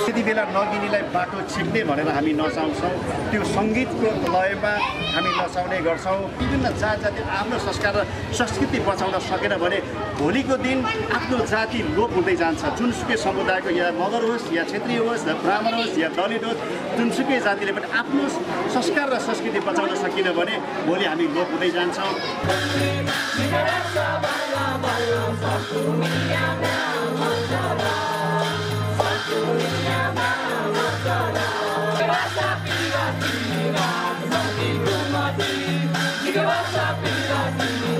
त्यति बेला नगिनीलाई बाटो छेक्ने भनेर हामी नचाउँछौँ। त्यो सङ्गीतको लयमा हामी नचाउने गर्छौँ। विभिन्न जात जाति आफ्नो संस्कार र संस्कृति बचाउन सकेन भने भोलिको दिन आफ्नो जाति लोप हुँदै जान्छ। जुनसुकै समुदायको या मगर होस् या क्षेत्रीय होस् या ब्राह्मण होस् या दलित होस्, जुनसुकै जातिले पनि आफ्नो संस्कार र संस्कृति बचाउन सकिन भने भोलि हामी लोप हुँदै जान्छौँ। Give us a